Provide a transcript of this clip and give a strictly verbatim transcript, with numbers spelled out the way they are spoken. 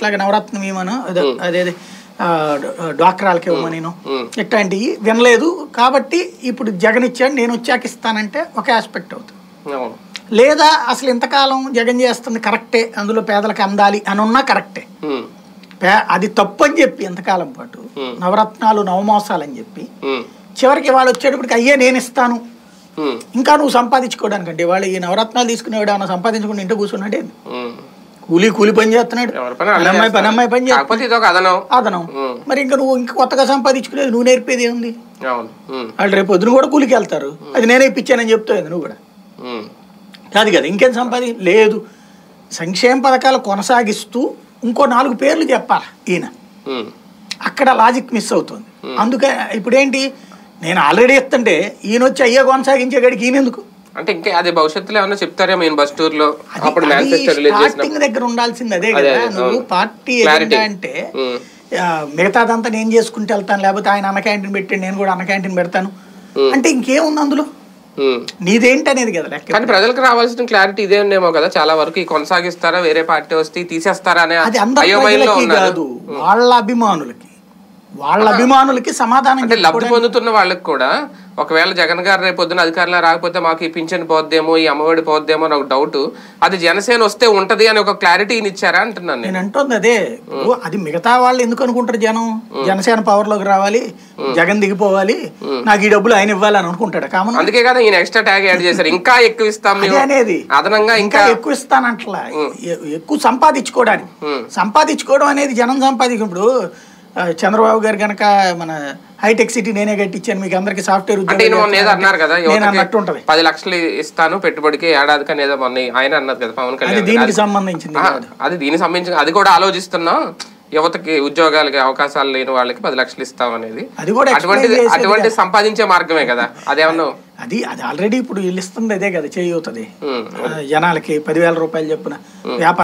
ఇట్లాగే నవరత్నం ఇవ్వను అదే అదేది డ్వాక్రాలకి ఇవ్వమని నేను ఇట్లాంటివి వినలేదు కాబట్టి ఇప్పుడు జగన్ ఇచ్చాడు నేను వచ్చాక ఇస్తానంటే ఒక ఆస్పెక్ట్ అవుతుంది. లేదా అసలు ఇంతకాలం జగన్ చేస్తుంది కరెక్టే, అందులో పేదలకు అందాలి అని ఉన్నా కరెక్టే, అది తప్పు అని చెప్పి ఎంతకాలం పాటు నవరత్నాలు నవమోసాలని చెప్పి చివరికి వాళ్ళు వచ్చేటప్పటికి అయ్యే నేను ఇస్తాను ఇంకా నువ్వు సంపాదించుకోవడానికంటే వాళ్ళు ఈ నవరత్నాలు తీసుకునేవాడు ఏమన్నా సంపాదించుకుని ఇంట్లో కూర్చున్నాడే, కూలీ కూలి పని చేస్తున్నాడు, పనమ్మాయి పనమ్మాయి పని చేస్తున్నాడు అదనం. మరి ఇంకా నువ్వు ఇంకా కొత్తగా సంపాదించుకునేది నువ్వు నేర్పేది ఏముంది? వాళ్ళు రేపు పొద్దున కూడా కూలికి వెళ్తారు, అది నేనే ఇప్పించానని చెప్తావు నువ్వు కూడా కాదు కదా. ఇంకేం సంపాది లేదు, సంక్షేమ పథకాలు కొనసాగిస్తూ ఇంకో నాలుగు పేర్లు చెప్పాలి ఈయన, అక్కడ లాజిక్ మిస్ అవుతుంది. అందుకే ఇప్పుడేంటి నేను ఆల్రెడీ ఇస్తుంటే ఈయన వచ్చి అయ్యే కొనసాగించే గడికి ఈయన ఎందుకు అంటే ఇంకా అదే భవిష్యత్తులో ఏమన్నా చెప్తారేమో ఈయన బస్ టూర్ లో స్టార్టింగ్ దగ్గర ఉండాల్సింది అదే కదా. నువ్వు పార్టీ ఎజెండా అంటే మిగతాదంతా నేను చేసుకుంటూ వెళ్తాను, లేకపోతే ఆయన అన్న క్యాంటీన్ పెట్టి నేను కూడా అన్న క్యాంటీన్ పెడతాను అంటే ఇంకేముంది అందులో, నీదేంటి అనేది కదా. కానీ ప్రజలకు రావాల్సిన క్లారిటీ ఇదే ఉండేమో కదా చాలా వరకు, కొనసాగిస్తారా వేరే పార్టీ వస్తే తీసేస్తారా అనే అది అందరికీ కాదు, వాళ్ళ అభిమానులకి వాళ్ళ అభిమానులకి సమాధానం అంటే లబ్ధి పొందుతున్న వాళ్ళకి కూడా ఒకవేళ జగన్ గారు రేపు పొద్దున అధికారంలో రాకపోతే మాకు ఈ పింఛన్ పోద్దేమో ఈ అమ్మఒడి పోద్దేమో అని ఒక డౌట్, అది జనసేన వస్తే ఉంటది అని ఒక క్లారిటీ ఇచ్చారా అంటున్నాను నేను. అంటుంది అదే, అది మిగతా వాళ్ళు ఎందుకు అనుకుంటారు జనం జనసేన పవర్ లోకి రావాలి జగన్ దిగిపోవాలి నాకు ఈ డబ్బులు ఆయన ఇవ్వాలి అని అనుకుంటాడు కామన్. అందుకే కదా ఈయన ఎక్స్ట్రా ట్యాగ్ యాడ్ చేశారు, ఇంకా ఎక్కువ ఇస్తాం అనేది అదనంగా ఇంకా ఎక్కువ ఇస్తానంట్లా, ఎక్కువ సంపాదించుకోవడానికి. సంపాదించుకోవడం అనేది జనం సంపాదించినప్పుడు చంద్రబాబు గారు కనుక మన హైటెక్ సిటీ నేనే కట్టించాను మీకు అందరికి సాఫ్ట్వేర్ అన్నారు కదా పది లక్షలు ఇస్తాను పెట్టుబడికి ఏడాదికి అనేది మొన్న ఆయన అన్నారు కదా పవన్ కళ్యాణ్, దీనికి సంబంధించింది అది దీనికి సంబంధించి అది కూడా ఆలోచిస్తున్నాం, యువతకి ఉద్యోగాలకి అవకాశాలు లేని వాళ్ళకి పది లక్షలు ఇస్తాం అనేది అటువంటి అటువంటి సంపాదించే మార్గమే కదా. అదేమన్నా అది అది ఆల్రెడీ ఇప్పుడు వీళ్ళు ఇస్తుంది అదే కదా, చేయూతది జనాలకి పదివేల రూపాయలు చెప్పున వ్యాపారం